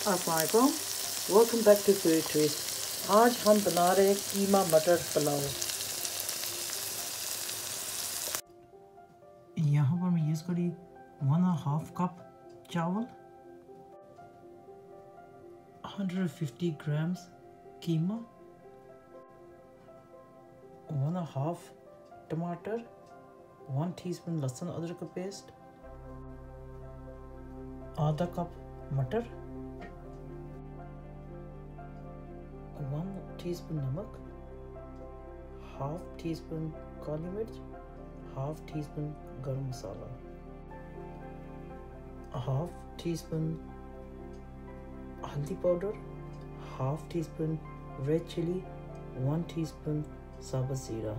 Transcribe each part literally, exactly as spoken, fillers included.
अस्सलाम वालेकुम, welcome back to food twist. आज हम बना रहे हैं कीमा मटर पुलाव। यहाँ पर मैं यूज़ करी वन एंड हाफ कप चावल, one hundred fifty grams कीमा, वन एंड हाफ टमाटर, वन टीस्पून लहसुन अदरक का पेस्ट, आधा कप मटर, वन टीस्पून नमक, हाफ टी स्पून काली मिर्च, half teaspoon garam masala, half teaspoon हल्दी powder, half teaspoon red chili, one teaspoon साबुत ज़ीरा,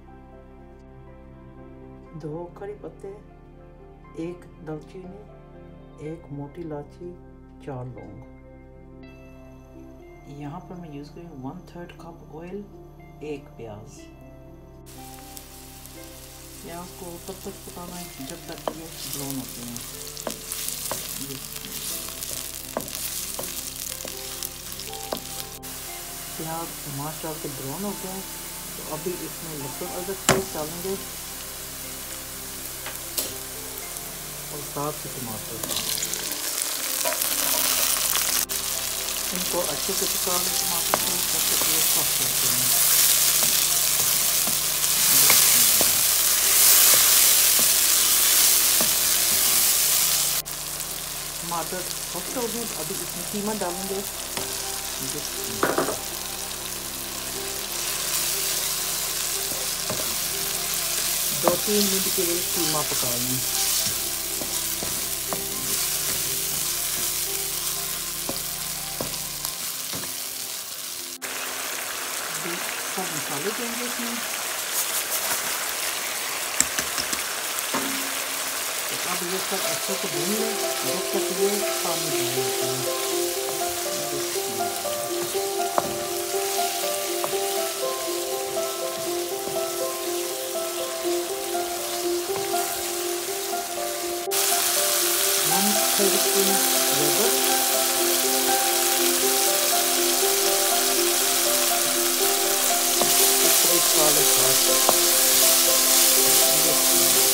दो करी पत्ते, एक दालचीनी, एक मोटी इलायची, चार लौंग। यहाँ पर मैं यूज़ करूँ वन थर्ड कप ऑयल, एक प्याज। प्याज को तब तक पकाना है जब तक ये ब्राउन होते हैं। प्याज माशाल्लाह से ब्राउन होते हैं, तो अभी इसमें लहसुन अदरक पेस्ट डालेंगे और साथ ही टमाटर। इनको अच्छे से पका लें टमाटर को, तब तक ये सॉफ्ट होते हैं। टमाटर सॉफ्ट हो गए, अभी इसमें कीमा डालेंगे। दो तीन मिनट के लिए कीमा पका लें। सब मसाले देंगे इसमें। तो अब ये सब अच्छे से भून लें जब तक ये पानी नहीं होता है। वन थर्ड स्पून योगर्ट, काले